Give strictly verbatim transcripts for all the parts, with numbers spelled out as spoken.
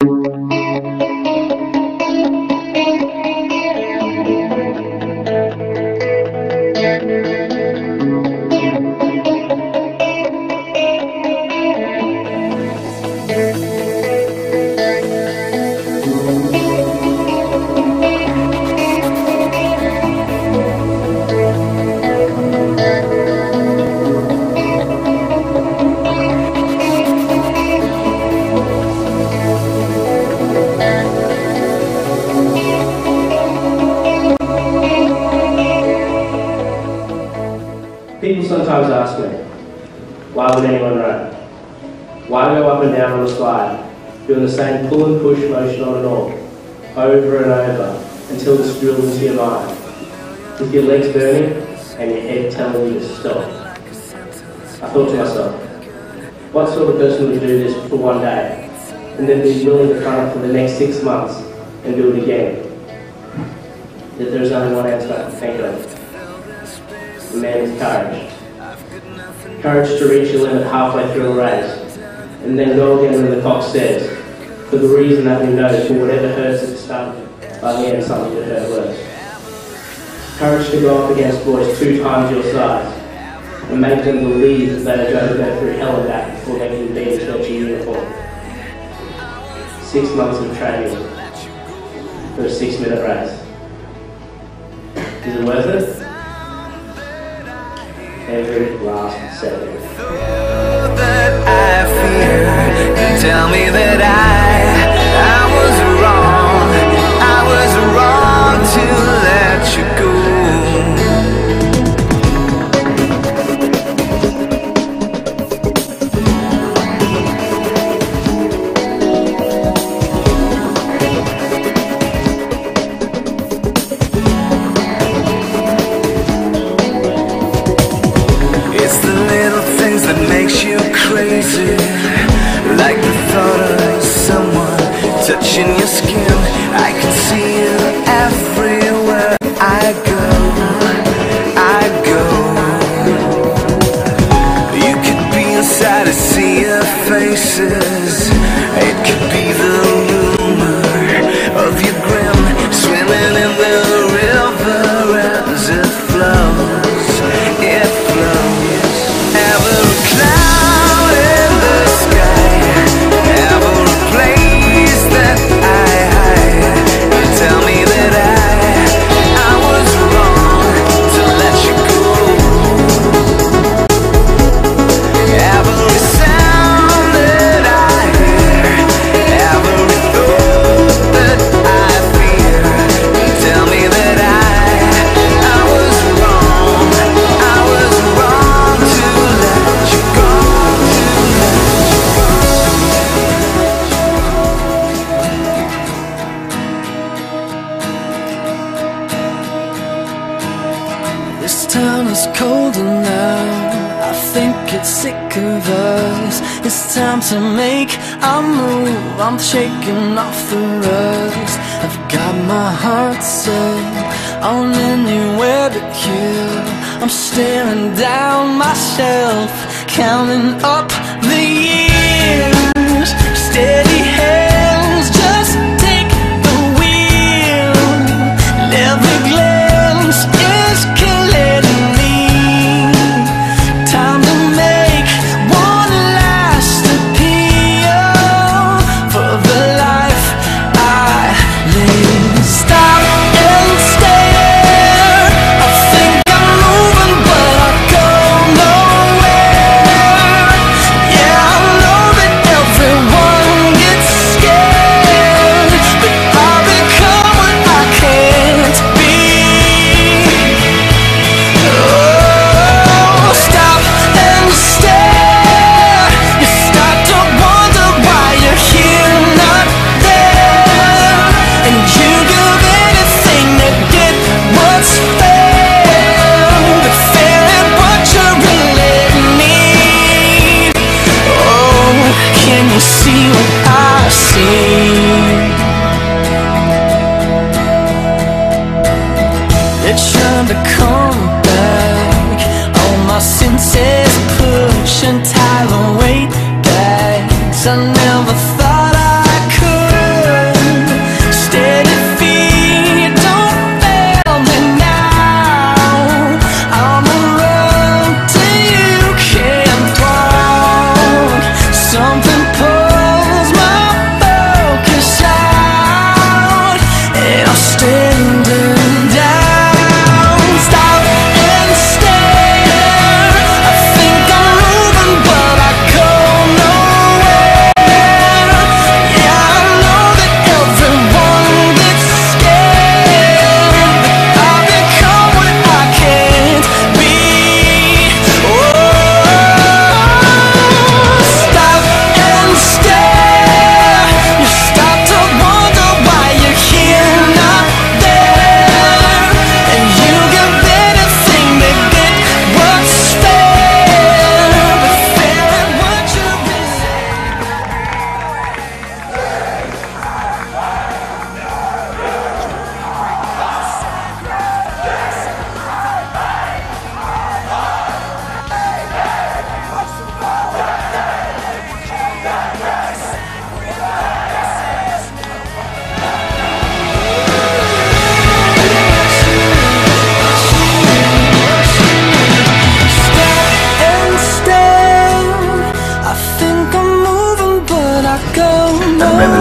People sometimes ask me, why would anyone run? Why go up and down on a slide, doing the same pull and push motion on and off, over and over, until it's drilled into your mind, with your legs burning and your head telling you to stop? I thought to myself, what sort of person would do this for one day, and then be willing to run it for the next six months and do it again? Yet there is only one answer I can think of. The man is courage. Courage to reach your limit halfway through a race, and then go again when the clock says, for the reason that we know for whatever hurts at the start, by the end something to hurt worse. Courage to go up against boys two times your size, and make them believe that they are going to go through hell and back before they can be in a Churchie uniform. Six months of training for a six minute race. Is it worth it? Every last second. That I fear, and tell me that I, I was wrong, I was wrong to let you go. Makes you crazy, like the thought of someone touching your skin. I can see you everywhere I go, I go. You could be inside to see your faces. It could be the rumor of your grin, swimming in the river as it flows, it flows. Every cloud in the sky, every place that I hide, you tell me that I, I was wrong to let you go. Every sound that I hear, every thought that I fear, you tell me that I, I was wrong, I was wrong to let you go. This town is colder now, I think it's sick of us. It's time to make a move, I'm shaking off the rust. I've got my heart set on anywhere but you. I'm staring down myself, counting up the years. Steady hands, just take the wheel. Every glance is killing me. Time to make one last appeal for the life I live. Stop and stare. I think I'm moving, but I go nowhere. Yeah, I know that everyone gets scared, but I'll become what I can't be. Oh, stop and stare. You start to wonder why you're here, not there, and you give anything to get what's fair, but fair ain't what you really need. Oh, can you see what I see? It's trying to come back. All my senses push and tie the weight back. I never thought I could.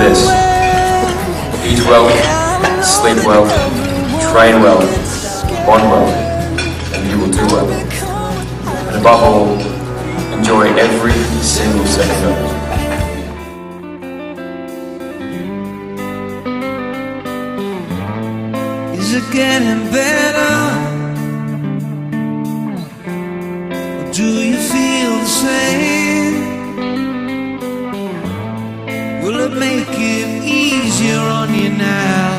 this: eat well, sleep well, train well, bond well, and you will do well. And above all, enjoy every single second of it. Is it getting better? Or do you feel the same? Will it make it easier on you now?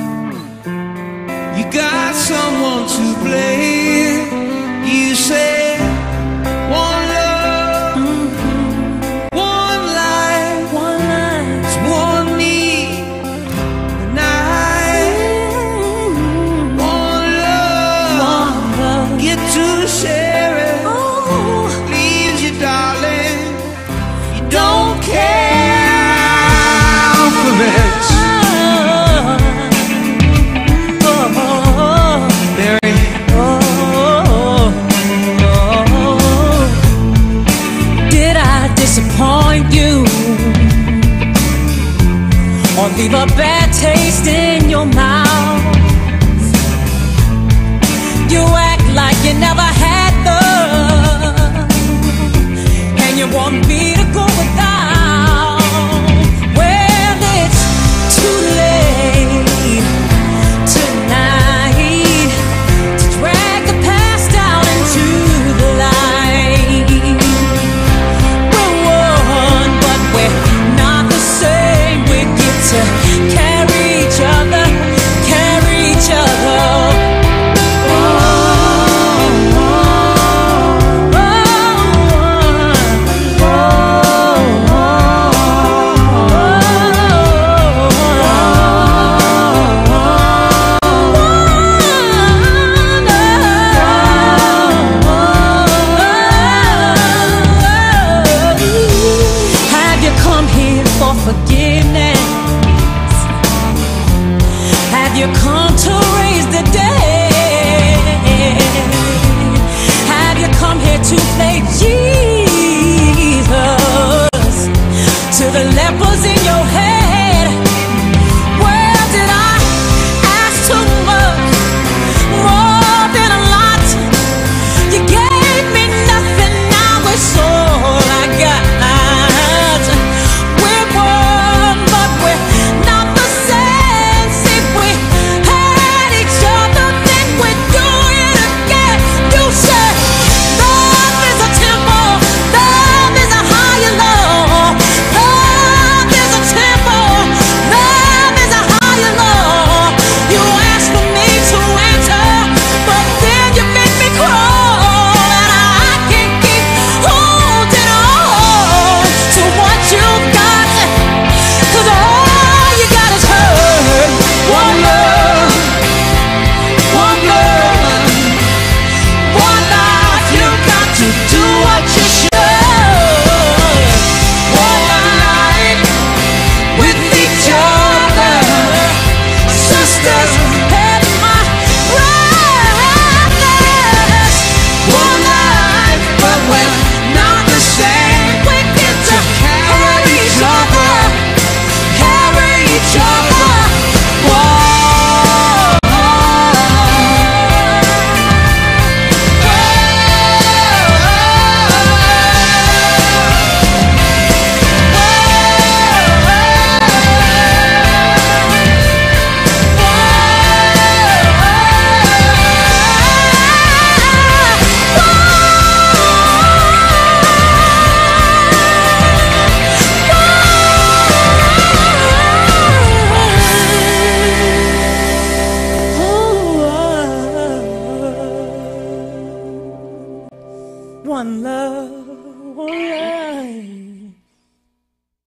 You got someone to blame. You say one love, one life, one life, one need, and I one love, get to share it. Leaves you, darling. You don't care for it. Disappoint you or leave a bad taste in your mouth? You act like you never had love, and you want me to go without.